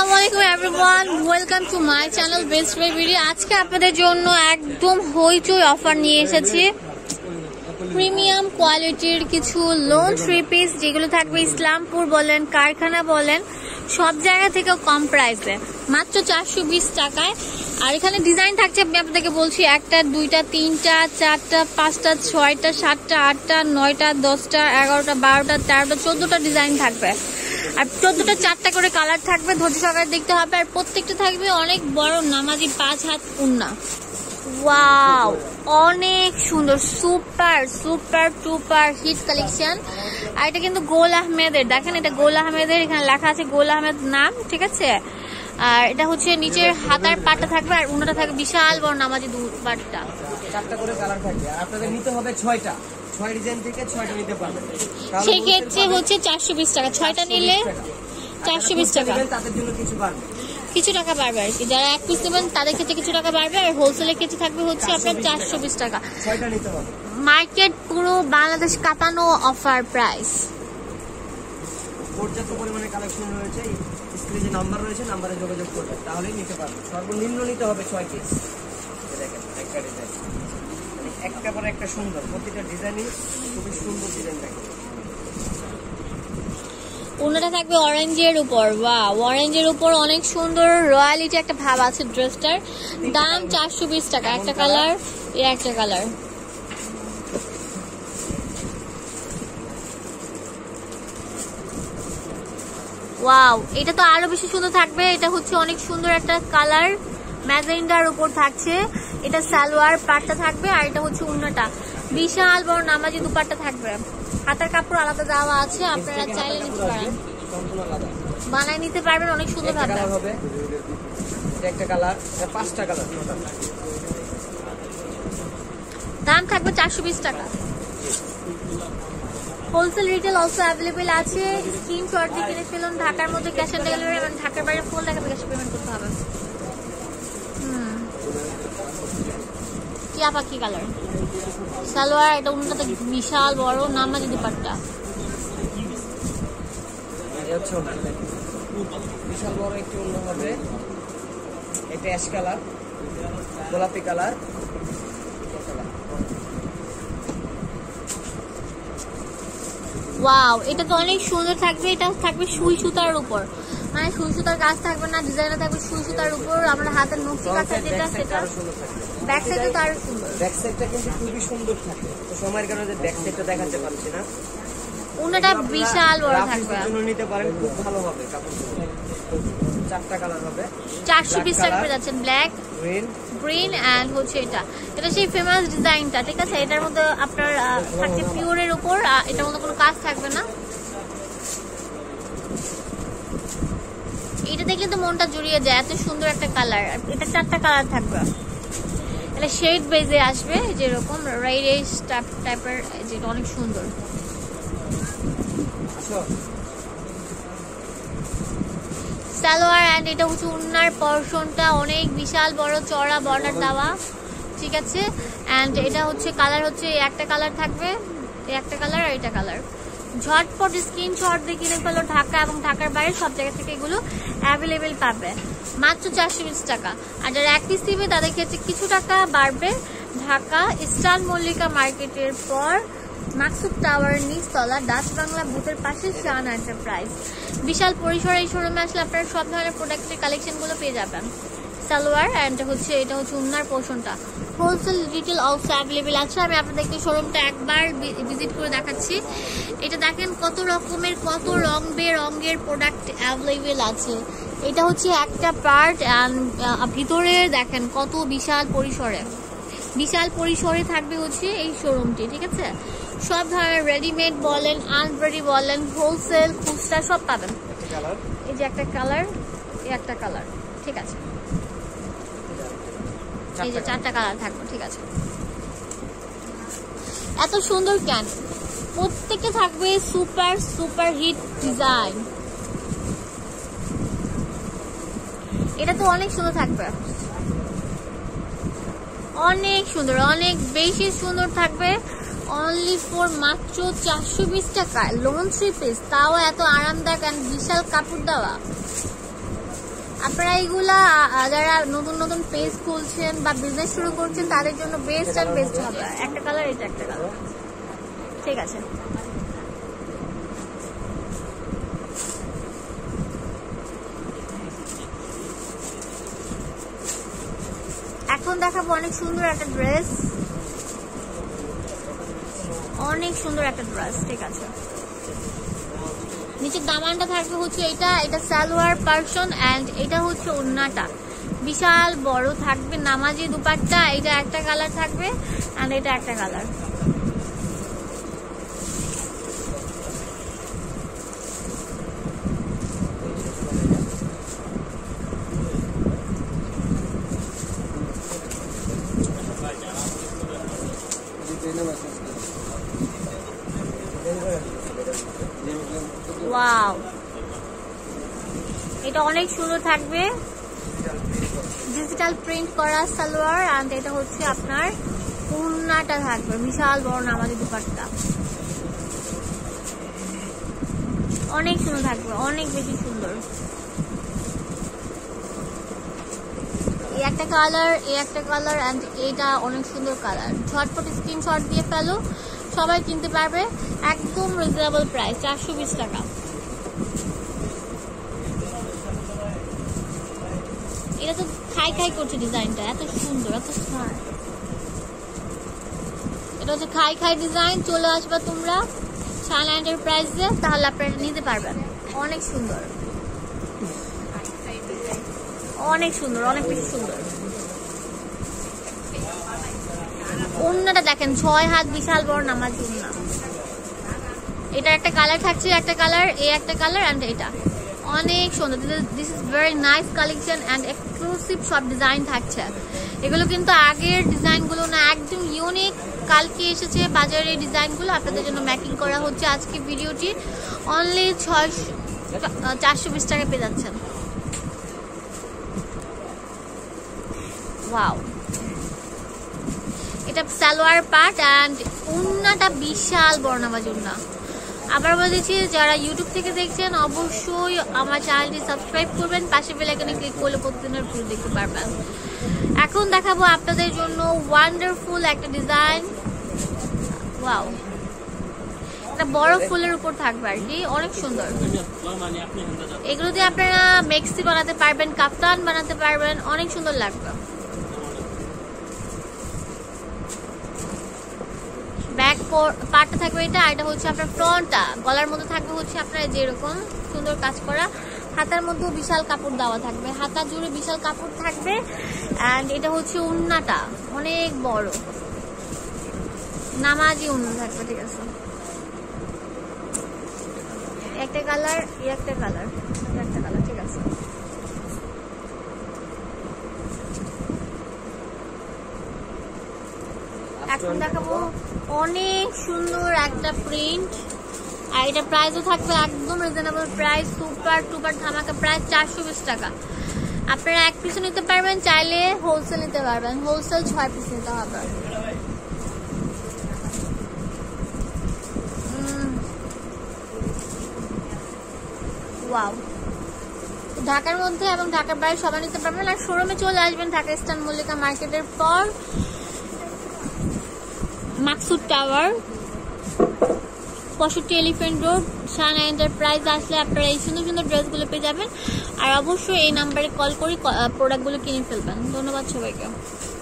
আসসালামু আলাইকুম everyone, welcome to my channel best way video. আজকে আপনাদের জন্য একদম হইচই অফার নিয়ে এসেছি। প্রিমিয়াম কোয়ালিটির কিছু লোন থ্রি পিস যেগুলো থাকবে ইসলামপুর বলেন, কারখানা বলেন, সব জায়গা থেকে কম প্রাইসে মাত্র 420 টাকায়। আর এখানে ডিজাইন থাকছে, আমি আপনাদেরকে বলছি, 1টা 2টা 3টা 4টা 5টা 6টা 7টা 8টা 9টা 10টা 11টা 12টা 13টা 14টা ডিজাইন থাকবে। আর 14টা 4টা করে কালার থাকবে, ধৈর্য সহকারে দেখতে হবে। আর প্রত্যেকটা থাকবে অনেক বড় নামাজি 5 হাত উন্না। ওয়াও, অনেক সুন্দর, super super duper hit collection. আর এটা কিন্তু গোল আহমেদের, দেখেন এটা গোল আহমেদের, এখানে লেখা আছে গোল আহমেদ নাম, ঠিক আছে। আর এটা হচ্ছে নিচের হাতার পাটটা থাকবে, আর উনাটা থাকবে বিশাল বড় নামাজি দুপাট্টা। 4টা করে কালার থাকবে, আর আপনাদের নিতে হবে 6টা, 6 ডিজাইন থেকে 6টা নিতে পারবেন। সেই ক্ষেত্রে হচ্ছে 420 টাকা, 6টা নিলে 420 টাকা। তাদের জন্য কিছু বাড়বে, কিছু টাকা বাড়বে আর কি। যারা এক পিস নেবেন তাদের ক্ষেত্রে কিছু টাকা বাড়বে, আর হোলসেলের ক্ষেত্রে থাকবে হচ্ছে আপনার 420 টাকা। 6টা নিতে হবে। মার্কেট পুরো বাংলাদেশ কাঁপানো অফার প্রাইস। পর্যাপ্ত পরিমাণে কালেকশন রয়েছে, স্ক্রিনে যে নাম্বার রয়েছে নাম্বারে যোগাযোগ করবেন, তাহলেই নিতে পারবেন। সর্বনিম্ন নিতে হবে 6 পিস। দেখেন একটা ডিজাইন, মানে একটা পরে একটা সুন্দর, প্রতিটা ডিজাইনই খুবই সুন্দর ডিজাইন থাকে। ওনাটা থাকবে অরেঞ্জের উপর। ওয়াও, অরেঞ্জের উপর অনেক সুন্দর রয়্যালিটি একটা ভাব আছে ড্রেসটার। দাম 420 টাকা। একটা কালার, এর একটা কালার। ওয়াও, এটা তো আরো বেশি সুন্দর থাকবে। এটা হচ্ছে অনেক সুন্দর একটা কালার, ম্যাজেন্ডার উপর থাকছে। এটা সালোয়ার পাটটা থাকবে, আর এটা হচ্ছে উন্নাটা বিশাল বড় নামাজি দুপাট্টা থাকবে। হাতার কাপড় আলাদা দেওয়া আছে, আপনারা চাইলে নিতে পারেন, বানাই নিতে পারবেন, অনেক সুন্দর থাকবে। একটা কালার, 5টা কালার। দাম থাকবে 420 টাকা। হোলসেল রিটেল অলসো অ্যাভেলেবেল আছে। স্ক্রিনশট দিয়ে কিনে ফেলুন। ঢাকার মধ্যে ক্যাশ অন ডেলিভারি, মানে ঢাকার বাইরে ফুল টাকা ক্যাশ পেমেন্ট করতে হবে। টিয়া পাখি কালার সালোয়ার, এটা উন্নটা বিশাল বড় নামাজি দুপাট্টা। বিশাল বড় একটি অন্য হবে, এটা অ্যাশ কালার, গোলাপি কালার। ওয়াও, এটা তো অনেক সুন্দর থাকবে। এটা থাকবে সুই সুতার উপর, মানে সুই সুতার কাজ থাকবে না, ডিজাইনটা থাকবে সুই সুতার উপর। আমরা হাতের নকশি কাঁথা যেটা, সেটা ব্যাক সাইডে তো আরো সুন্দর। ব্যাক সাইডটা কিন্তু খুবই সুন্দর থাকে, তো সময়ের কারণে ব্যাক সাইডটা দেখাতে পারছি না। উনাটা বিশাল বড় থাকবে, নিতে পারেন, খুব ভালো হবে কাপড়গুলো। 4টা কালার হবে, 420 টাকা করে যাচ্ছেন। ব্ল্যাক, গ্রিন এন্ড হচ্ছে এটা সেই ফেমাস ডিজাইনটা, ঠিক আছে। এটার মধ্যে আপনার থাকছে পিওরের উপর, এটার মধ্যে কোনো কাজ থাকবে না। এটা দেখলে তো মনটা জুড়িয়ে যায়, এত সুন্দর একটা কালার। এটা 4টা কালার থাকবে। এটা শেড বেজে আসবে, যেরকম রেডিশ টাইপের, যেটা অনেক সুন্দর। সালোয়ার এন্ড এটা হচ্ছে উন্নার পোরশনটা অনেক বিশাল বড় চড়া বর্ডার দেওয়া, ঠিক আছে। এন্ড এটা হচ্ছে কালার, হচ্ছে একটা কালার থাকবে, একটা কালার আর এটা কালার। ঝটপট স্ক্রিনশট দিয়ে কিনে ফেলো। ঢাকা এবং ঢাকার বাইরে সব জায়গা থেকে এগুলো অ্যাভেলেবেল পাবে মাত্র 420 টাকা। আর যারা এক পিস দিবে তাদের ক্ষেত্রে কিছু টাকা বাড়বে। ঢাকা ইস্টার্ন মল্লিকা মার্কেটের পর মাকসুদ টাওয়ার নিচতলা ডাচ বাংলা বুথের পাশে শান এন্টারপ্রাইজ। বিশাল পরিসরে এই শোরুমে আসলে আপনারা সব ধরনের প্রোডাক্টের কালেকশন গুলো পেয়ে যাবেন। সালোয়ার এন্ড হচ্ছে এটা হচ্ছে উন্নার পোর্শনটা। হোলসেল রিটেল অলসো অ্যাভেলেবেল আছে। আমি আপনাদেরকে শোরুমটা একবার ভিজিট করে দেখাচ্ছি। এটা দেখেন কত রকমের, কত রং বেরঙের প্রোডাক্ট অ্যাভেলেবেল আছে। এটা হচ্ছে একটা পার্ট, ভিতরে দেখেন কত বিশাল পরিসরে থাকবে হচ্ছে এই শোরুমটি, ঠিক আছে। সব ধরনের রেডিমেড বলেন, আনরেডি বলেন, হোলসেল খুচরা সব পাবেন। এই যে একটা কালার, এই একটা কালার, ঠিক আছে। এই যে 4টা কালার থাকবে, ঠিক আছে। এত সুন্দর কেন? প্রত্যেকটা থাকবে সুপার সুপার হিট ডিজাইন। এটা তো অনেক সুন্দর থাকবে, অনেক সুন্দর, অনেক বেশি সুন্দর থাকবে। অনলি ফর মাত্র 420 টাকা লোন থ্রি পিস, তাও এত আরামদায়ক এন্ড বিশাল কাপড় দেওয়া। আপনারা এইগুলা যারা নতুন নতুন পেজ খুলছেন বা বিজনেস শুরু করছেন তাদের জন্য বেস্ট অ্যান্ড বেস্ট হবে। একটা কালার, এটা একটা কালার, ঠিক আছে। এখন দেখাবো অনেক সুন্দর একটা ড্রেস, অনেক সুন্দর একটা ড্রেস, ঠিক আছে। নিচের দামানটা থাকবে হচ্ছে এটা সালোয়ার পার্সন এন্ড এটা হচ্ছে ওড়নাটা বিশাল বড় থাকবে, নামাজি দুপাট্টা। এটা একটা কালার থাকবে এন্ড এটা একটা কালার। ওয়াও, এটা অনেক সুন্দর থাকবে, ডিজিটাল প্রিন্ট করা সালোয়ার আর এটা হচ্ছে আপনার ওড়নাটা থাকবে বিশাল বড় নামাজি দুপাট্টা, অনেক সুন্দর থাকবে, অনেক বেশি সুন্দর। এই একটা কালার, এই একটা কালার এন্ড এটা অনেক সুন্দর কালার। ঝটপট স্ক্রিনশট দিয়ে ফেলো, সবাই কিনতে পারবে, একদম রিজনেবল প্রাইস, 420 টাকা। এটা তো খাই খাই করছে, ডিজাইনটা এত সুন্দর, এত স্মার্ট। এটা হচ্ছে খাই খাই ডিজাইন। চলে আসবে তোমরা শায়না এন্টারপ্রাইজে, তাহলে আপনারা নিতে পারবেন। অনেক সুন্দর, অনেক সুন্দর, অনেক বেশি সুন্দর। ওড়নাটা দেখেন 6 হাত বিশাল বড় নামাজি ওড়না। এটা একটা কালার থাকছে, একটা কালার, এই একটা কালার এন্ড এটা অনেক সুন্দর। This is very nice collection and exclusive সব ডিজাইন থাকছে। এগুলো কিন্তু আগের ডিজাইনগুলো না, একদম ইউনিক। কালকে এসেছে বাজারে ডিজাইনগুলো, আপনাদের জন্য মেকিং করা হচ্ছে। আজকে ভিডিওটি অনলি 420 টাকা পেয়ে যাচ্ছেন। ওয়াও, এটা সালোয়ার পার্ট এন্ড ওড়নাটা বিশাল বড় নামাজি ওড়না। আবার বলেছি, যারা ইউটিউব থেকে দেখছেন অবশ্যই আমার চ্যানেলটি সাবস্ক্রাইব করবেন, পাশে বেল আইকনে ক্লিক করলে প্রতিদিনের ভিডিও দেখতে পারবেন। এখন দেখাবো আপনাদের জন্য ওয়ান্ডারফুল একটা ডিজাইন। ওয়াও, একটা বড় ফুলের উপর থাকবে আর কি, অনেক সুন্দর। এগুলো দিয়ে আপনারা মেক্সি বানাতে পারবেন, কাফতান বানাতে পারবেন, অনেক সুন্দর লাগবে। ব্যাক পার্টটা থাকবে এটা, আর এটা হচ্ছে আপনার ফ্রন্টটা। গলার মধ্যে থাকবে হচ্ছে আপনার যেরকম সুন্দর কাজ করা, হাতার মধ্যেও বিশাল কাপড় দেওয়া থাকবে, হাতা জুড়ে বিশাল কাপড় থাকবে এন্ড এটা হচ্ছে ওড়নাটা অনেক বড় নামাজি ওড়না থাকবে, ঠিক আছে। একটা কালার, একটা কালার, একটা কালার, ঠিক আছে। এখন দেখাবো অনেক সুন্দর একটা প্রিন্ট, আর এটা প্রাইসও থাকবে একদম রিজনেবল প্রাইস, সুপার টুপার ধামাকা প্রাইস, 420 টাকা। আপনারা এক পিস নিতে পারবেন, চাইলে হোলসেল নিতে পারবেন, হোলসেল 6 পিস নিতে হবে। ওয়াও, ঢাকার মধ্যে এবং ঢাকার বাইরে সবাই নিতে পারবেন। আর শোরুমে চলে আসবেন ঢাকা ইস্টার্ন মল্লিকা মার্কেটের পর Maksud tower, 65 Elephant Road, Shaina enterprise আসলে আপনারা এই সুন্দর সুন্দর ড্রেসগুলো পেয়ে যাবেন। আর অবশ্যই এই নাম্বারে কল করে প্রোডাক্টগুলো কিনে ফেলবেন। ধন্যবাদ সবাইকে।